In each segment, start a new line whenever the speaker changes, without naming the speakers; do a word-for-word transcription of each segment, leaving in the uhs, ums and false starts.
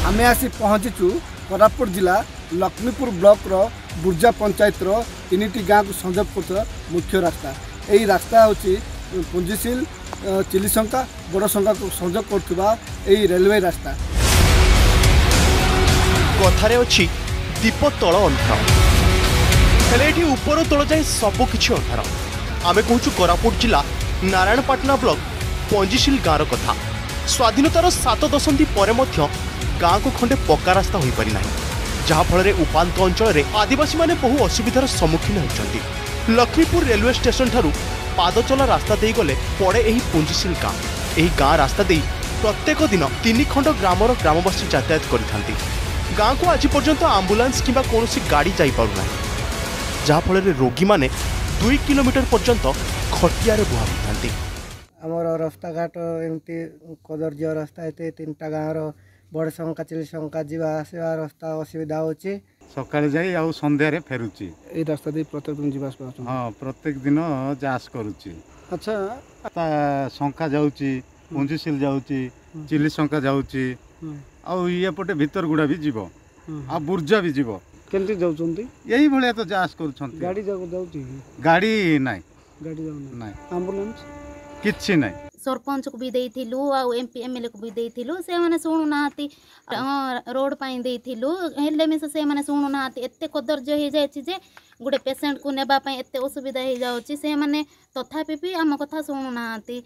आमे आसी पहुँचीचु कोरापुट जिला लक्ष्मीपुर ब्लॉक रो बुर्जा पंचायत रो तीन गाँव को संजोग कर मुख्य रास्ता। यही रास्ता हूँ पुंजीशील चिलीशंका बड़शंका को संजोग करथुबा एई रेलवे रास्ता।
कथारे अछि दीप तल अंधार हेले एठी ऊपर तल जाए सब किछि अंधार। आमे कहूँ कोरापुट जिला नारायणपाटना ब्लॉक पंजीशील गाँव कथा। स्वाधीनतार सात दशंधि पर मध्य गाँ को खंडे पक्का रास्ता हो पारि नाही, जहाँफल उपात अंचल आदिवासी माने बहु असुविधार सम्मुखीन होती। लक्ष्मीपुर रेलवे स्टेशन ठारू पादचला रास्ता दे गले पड़े यही पुंजीशील गाँ। यही गाँ रास्ता दे प्रत्येक दिन तीन खंड ग्रामर ग्रामवासी यातायात करथांती। गाँ को आज पर्यंत आंबुलांस किंबा कोनोसी गाड़ी जाई पारु नाही, जहाँफल रोगी माने दुई किलोमीटर पर्यंत खटिया बुहा होती।
आमर रास्ता घाट एमती कदर्य रास्ता ये तीन टा गाँव बड़शंका चिलीशंका जीवा आसवा रास्ता असुविधा होची।
सकाळे जाई आ संध्यारे फेरुची।
ए रास्ता दे प्रत्येक दिन जीवास पास।
हां प्रत्येक दिन जास करूची।
अच्छा
ता शंका जाउची, पुंजीशील जाउची, चिलीशंका जाउची आ ये पटे भीतर गुडा भी जीवो आ बुर्जा भी जीवो।
केंती जाउचंती
यही भले तो जास करूछंती।
गाड़ी जाउ जाउची
गाड़ी नाही,
गाड़ी जाउ
नाही,
एम्बुलेंस
किछि नाही।
सरपंच को भी देइथिलु आ एमपी एमएलए को भी देइथिलु, से माने सुनु नाती रोड पाई देइथिलु हेले में से माने सुनु नाती। एते कदर्य हे जाय छि जे गुडे पेशेंट को नेबा पई एते असुविधा हे जाउ छि, से माने तथापि भी हम कथा सुनु नाती।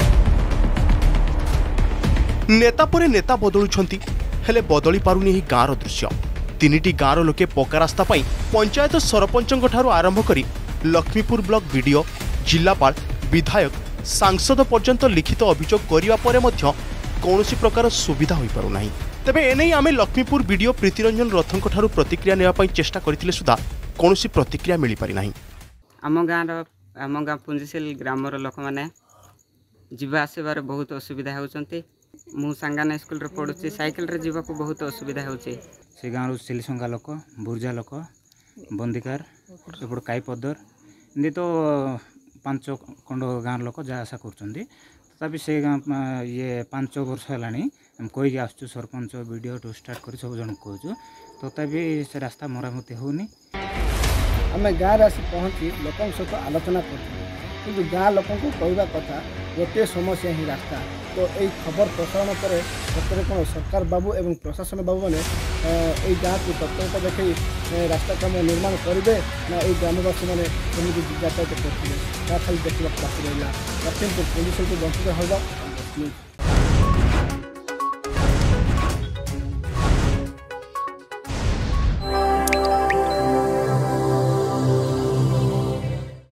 नेता परे नेता बदलुछंती हेले बदली पारुनी ही गाँर दृश्य। तीनिटी गाँर लोके पक्का रास्ता पाई पंचायत सरपंचंक ठारू आरंभ करी लक्ष्मीपुर ब्लॉक बीडीओ, जिलापाल, विधायक, सांसद पर्यंत लिखित अभियोग करिवा परे मध्य कौनसी प्रकार सुविधा होई पारु नाही। तबे एने आमे लक्ष्मीपुर बीडीओ प्रीतिरंजन रथंक ठारू प्रतिक्रिया नेवा पई चेष्टा करथिले सुधा कौनसी प्रतिक्रिया मिली पारि नाही।
आम गाँव आम गाँ पुंजीशील ग्रामर लोक मैंने जीवा आसबार बहुत असुविधा होती। मु सांगाना स्कूल रे पढ़ुची, साइकिल रे जीवा को बहुत असुविधा होची।
से गाँव चिलीशंका लोक, बुर्जा लोक, बंदिकार एपट काईपदर एमती तो पांच खंड गाँव लोक जा आशा कर तथापि से गाँ ये पांच वर्ष है कहीकि आसु सरपंच वीडियो टू स्टार्ट कर सब जन कहूँ तथापि से रास्ता मरामती होनी।
आम गाँव आसी पहुँची लोकों सहित आलोचना कर गाँ लोकों को कहवा कथा गोटे समस्या ही रास्ता। तो यही खबर प्रसारण पर सतरे कौन सरकार बाबू एवं प्रशासन बाबू मैंने यही गाँव को तत्परता देखी रास्ता काम निर्माण करेंगे ना यही ग्रामवासी मैंने यातायात करते खाली देखा बाकी रहा। लक्ष्मीपुर पुलिस को वंचित होगा।